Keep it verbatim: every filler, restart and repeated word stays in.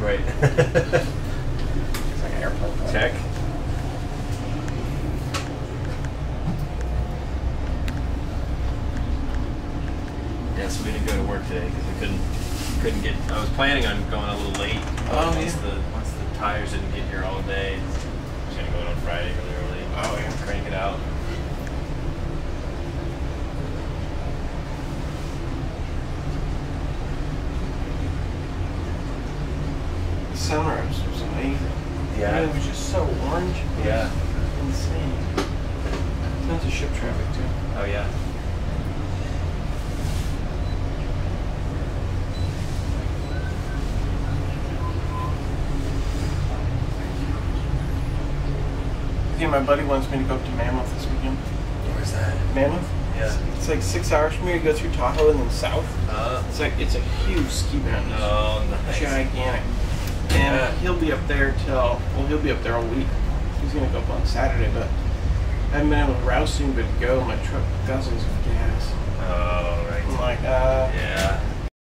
Right. It's like an airplane pilot. Tech. Yeah, so we didn't go to work today because we couldn't couldn't get. I was planning on going a little late. Oh, once yeah. the once the tires didn't get here all day. I was gonna go in on Friday really early. Oh, yeah. Crank it out. The sunrise was amazing. Yeah. It was just so orange. It was Yeah. insane. Tons of ship traffic too. Oh yeah. Yeah, my buddy wants me to go up to Mammoth this weekend. Where's that? Mammoth? Yeah. It's like six hours from here to go through Tahoe and then south. Uh, It's like it's a huge ski mountain. oh, nice. Gigantic. And Yeah. he'll be up there till well, he'll be up there all week. He's gonna go up on Saturday, but I haven't been able to rouse him but go. My truck guzzles of gas. Oh, right. I'm like, uh, Yeah.